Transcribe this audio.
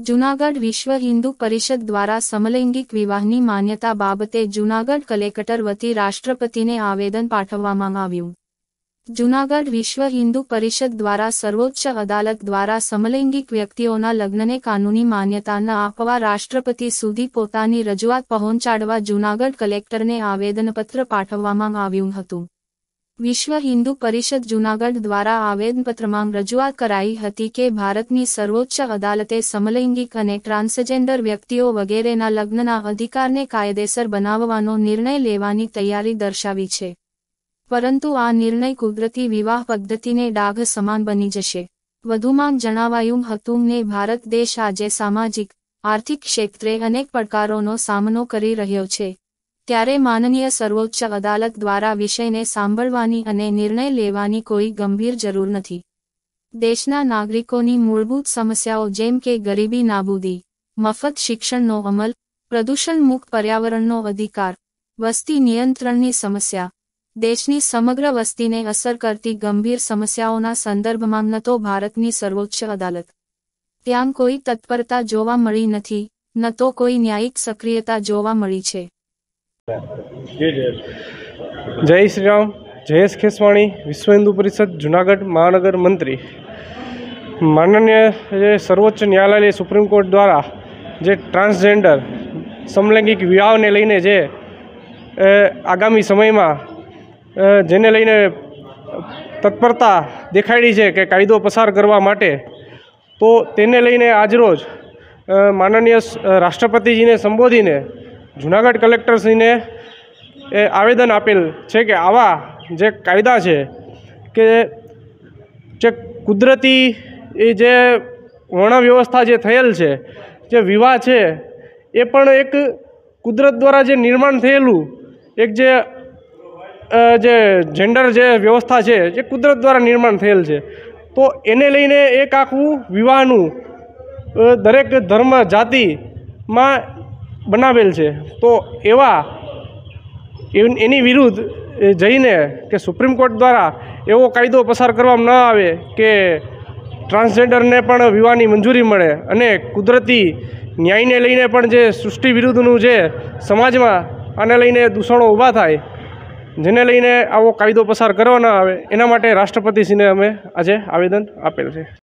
જૂનાગઢ વિશ્વ હિન્દુ પરિષદ દ્વારા સમલૈંગિક વિવાહની માન્યતા બાબતે જૂનાગઢ કલેક્ટર વતી રાષ્ટ્રપતિને આવેદન પાઠવવામાં આવ્યું। જૂનાગઢ વિશ્વ હિન્દુ પરિષદ દ્વારા સર્વોચ્ચ અદાલત દ્વારા સમલૈંગિક વ્યક્તિઓના લગ્નને કાનૂની માન્યતા ન આપવા રાષ્ટ્રપતિ સુધી પોતાની રજૂઆત પહોંચાડવા જૂનાગઢ કલેક્ટરને આવેદનપત્ર પાઠવવામાં આવ્યું હતું। વિશ્વ હિન્દુ પરિષદ જૂનાગઢ દ્વારા આવેદનપત્રમાં રજૂઆત કરાઈ હતી કે ભારતની સર્વોચ્ચ અદાલતે સમલૈંગિક અને ટ્રાન્સજેન્ડર વ્યક્તિઓ વગેરેના લગ્નના અધિકારને કાયદેસર બનાવવાનો નિર્ણય લેવાની તૈયારી દર્શાવી છે, પરંતુ આ નિર્ણય કુદરતી વિવાહ પદ્ધતિને ડાઘ સમાન બની જશે। વધુમાં જણાવાયું હતું કે ભારત દેશ આજે સામાજિક, આર્થિક ક્ષેત્રે અનેક પડકારોનો સામનો કરી રહ્યો છે, ત્યારે માનનીય સર્વોચ્ચ અદાલત દ્વારા વિષયને સાંભળવાની અને નિર્ણય લેવાની કોઈ ગંભીર જરૂર નથી। દેશના નાગરિકોની મૂળભૂત સમસ્યાઓ જેમ કે ગરીબી નાબૂદી, મફત શિક્ષણનો અમલ, પ્રદૂષણ મુક્ત પર્યાવરણનો અધિકાર, વસ્તી નિયંત્રણની સમસ્યા, દેશની સમગ્ર વસ્તીને અસર કરતી ગંભીર સમસ્યાઓના સંદર્ભમાં ન તો ભારતની સર્વોચ્ચ અદાલત ત્યાં કોઈ તત્પરતા જોવા મળી નથી, ન તો કોઈ ન્યાયિક સક્રિયતા જોવા મળી છે। जय श्री राम। जयेश खेसवाणी, विश्व हिंदू परिषद जूनागढ़ महानगर मंत्री। माननीय सर्वोच्च न्यायालय सुप्रीम कोर्ट द्वारा जे ट्रांसजेंडर समलैंगिक विवाह ने लईने जे आगामी समय में जेने लईने तत्परता देखाड़ी है कि कायदो पसार करवा माटे, तो तेने लईने आजरोज माननीय राष्ट्रपति ने संबोधीने जूनागढ़ कलेक्टर ने आवेदन आपेल है कि आवा जे कायदा है कि जे कुदरती जे वर्ण व्यवस्था जे थयेल है, जे विवाह है ए पण एक कुदरत द्वारा जे निर्माण थयेलू एक जे जेंडर जे व्यवस्था है जे कुदरत द्वारा निर्माण थयेल है, तो एने लईने एक आखू विवाहनु दरेक धर्म जाति में बनावेल है। तो एवा एनी विरुद्ध जईने कि सुप्रीम कोर्ट द्वारा एवो कायदो पसार करवामां न आवे कि ट्रांसजेंडर ने पण विवाहनी मंजूरी मळे अने कुदरती न्याय ने लईने पण जे सृष्टि विरुद्धनु जे समाज में आने लईने दूषणो ऊभा थाय, जेने लईने आवो कायदो पसार करवा न आवे, एना माटे राष्ट्रपतिश्रीने अमे आजे आवेदन आपेल छे।